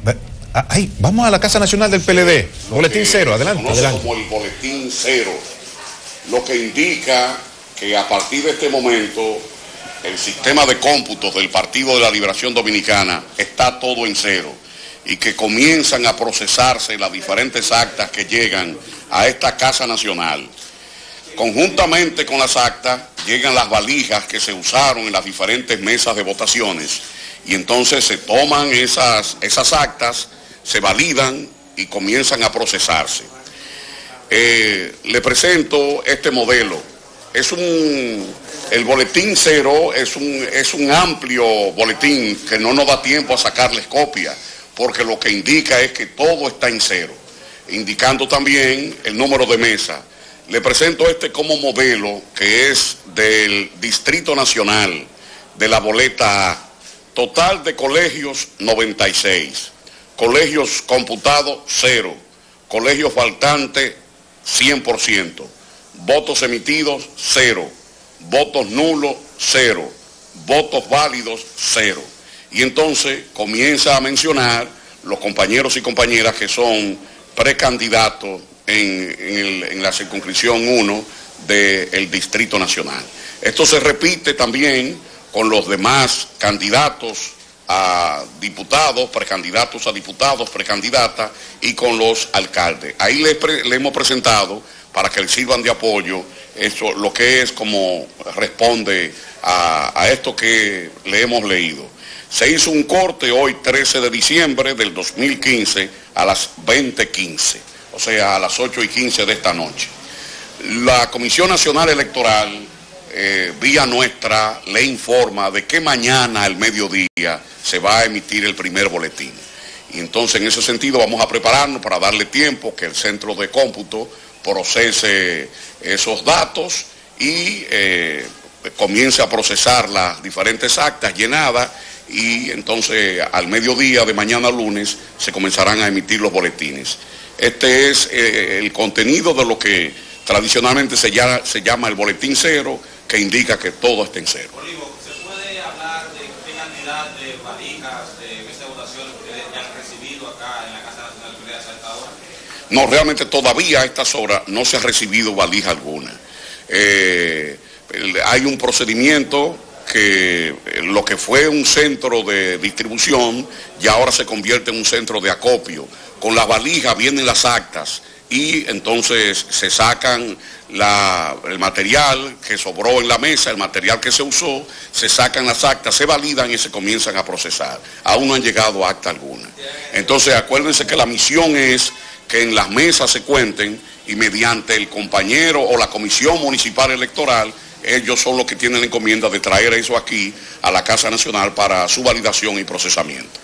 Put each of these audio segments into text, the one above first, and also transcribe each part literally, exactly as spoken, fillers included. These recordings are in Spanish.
Ay, vamos a la Casa Nacional del P L D. Boletín cero, adelante, adelante. Como el boletín cero, lo que indica que a partir de este momento el sistema de cómputos del Partido de la Liberación Dominicana está todo en cero y que comienzan a procesarse las diferentes actas que llegan a esta Casa Nacional. Conjuntamente con las actas llegan las valijas que se usaron en las diferentes mesas de votaciones y entonces se toman esas, esas actas, se validan y comienzan a procesarse. Eh, le presento este modelo. Es un, el boletín cero es un, es un amplio boletín que no nos da tiempo a sacarles copia, porque lo que indica es que todo está en cero, indicando también el número de mesa. Le presento este como modelo que es del Distrito Nacional, de la boleta A. Total de colegios noventa y seis, colegios computados cero, colegios faltantes cien por ciento, votos emitidos cero, votos nulos cero, votos válidos cero. Y entonces comienza a mencionar los compañeros y compañeras que son precandidatos en, en, el, en la circunscripción uno del Distrito Nacional. Esto se repite también con los demás candidatos a diputados, precandidatos a diputados, precandidatas y con los alcaldes. Ahí le, le hemos presentado para que le sirvan de apoyo eso, lo que es como responde a, a esto que le hemos leído. Se hizo un corte hoy trece de diciembre del dos mil quince a las veinte quince, o sea a las ocho y quince de esta noche. La Comisión Nacional Electoral, eh, vía nuestra, le informa de que mañana al mediodía se va a emitir el primer boletín. Y entonces en ese sentido vamos a prepararnos para darle tiempo que el centro de cómputo procese esos datos y eh, comience a procesar las diferentes actas llenadas y entonces al mediodía de mañana lunes se comenzarán a emitir los boletines. Este es eh, el contenido de lo que tradicionalmente se llama, se llama el boletín cero, que indica que todo está en cero. Olivo, ¿se puede hablar de qué cantidad de valijas de mesa de votación ustedes ya han recibido acá en la Casa Nacional de P L D hasta esta hora? No, realmente todavía a estas horas no se ha recibido valija alguna. Eh, hay un procedimiento que lo que fue un centro de distribución ya ahora se convierte en un centro de acopio. Con las valijas vienen las actas y entonces se sacan la, el material que sobró en la mesa, el material que se usó, se sacan las actas, se validan y se comienzan a procesar. Aún no han llegado a acta alguna. Entonces acuérdense que la misión es que en las mesas se cuenten y mediante el compañero o la comisión municipal electoral, ellos son los que tienen la encomienda de traer eso aquí a la Casa Nacional para su validación y procesamiento.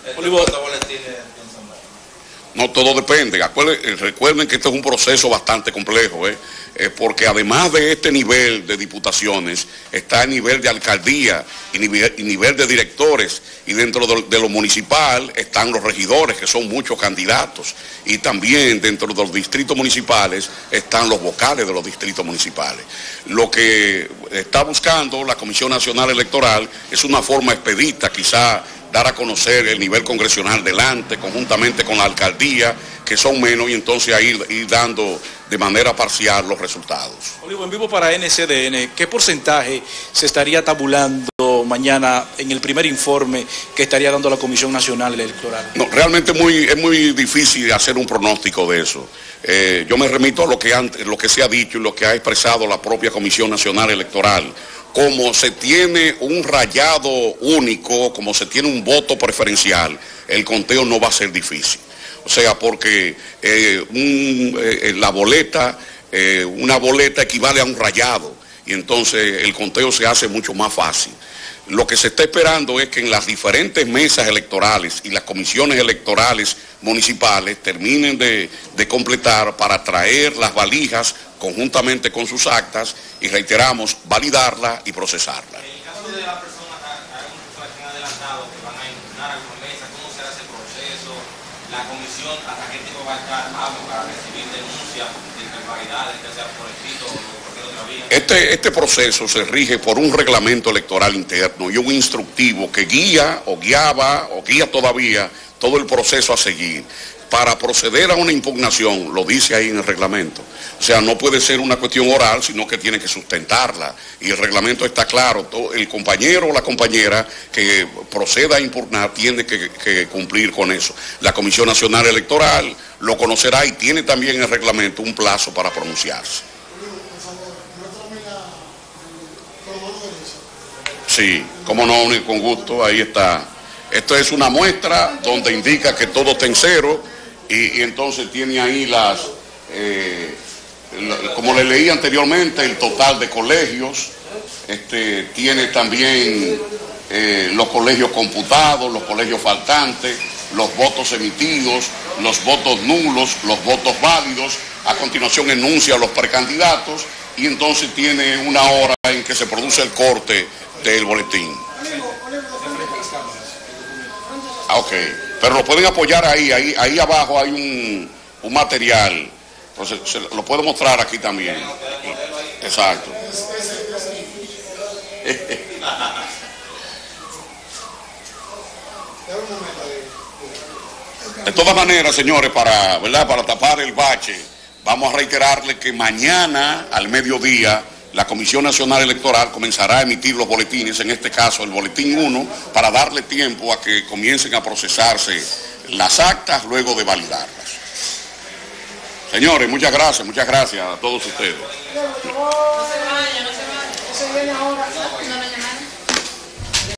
No, todo depende. Acuérden, recuerden que este es un proceso bastante complejo, ¿eh? Eh, porque además de este nivel de diputaciones, está el nivel de alcaldía y nivel, y nivel de directores, y dentro de, de lo municipal están los regidores, que son muchos candidatos, y también dentro de los distritos municipales están los vocales de los distritos municipales. Lo que está buscando la Comisión Nacional Electoral es una forma expedita, quizá dar a conocer el nivel congresional delante, conjuntamente con la alcaldía, que son menos, y entonces ahí ir, ir dando de manera parcial los resultados. Olivo, en vivo para N C D N, ¿qué porcentaje se estaría tabulando mañana en el primer informe que estaría dando la Comisión Nacional Electoral? No, realmente muy, es muy difícil hacer un pronóstico de eso. Eh, yo me remito a lo que, antes, lo que se ha dicho y lo que ha expresado la propia Comisión Nacional Electoral. Como se tiene un rayado único, como se tiene un voto preferencial, el conteo no va a ser difícil. O sea, porque eh, un, eh, la boleta, eh, una boleta equivale a un rayado y entonces el conteo se hace mucho más fácil. Lo que se está esperando es que en las diferentes mesas electorales y las comisiones electorales municipales terminen de, de completar para traer las valijas conjuntamente con sus actas y, reiteramos, validarla y procesarla. En el caso de las personas que han adelantado que van a impugnar alguna mesa, ¿cómo será ese proceso? La comisión, ¿hasta qué tiempo va a estar hábil para recibir denuncias de irregularidades, ya sea por escrito o por cualquier otra vía? Este, este proceso se rige por un reglamento electoral interno y un instructivo que guía o guiaba o guía todavía todo el proceso a seguir. Para proceder a una impugnación, lo dice ahí en el reglamento, o sea, no puede ser una cuestión oral, sino que tiene que sustentarla, y el reglamento está claro, todo, el compañero o la compañera que proceda a impugnar tiene que, que cumplir con eso. La Comisión Nacional Electoral lo conocerá y tiene también en el reglamento un plazo para pronunciarse. Sí, como no, con gusto, ahí está. Esto es una muestra donde indica que todo está en cero y, y entonces tiene ahí las, eh, la, como le leí anteriormente, el total de colegios, este, tiene también eh, los colegios computados, los colegios faltantes, los votos emitidos, los votos nulos, los votos válidos. A continuación enuncia a los precandidatos y entonces tiene una hora en que se produce el corte del boletín. Ah, ok, pero lo pueden apoyar ahí, ahí, ahí abajo hay un, un material, entonces se lo puedo mostrar aquí también. Exacto. De todas maneras, señores, para, ¿verdad? Para tapar el bache, vamos a reiterarle que mañana al mediodía la Comisión Nacional Electoral comenzará a emitir los boletines, en este caso el boletín uno, para darle tiempo a que comiencen a procesarse las actas luego de validarlas. Señores, muchas gracias, muchas gracias a todos ustedes. No se vaya, no se vaya. Eso viene ahora.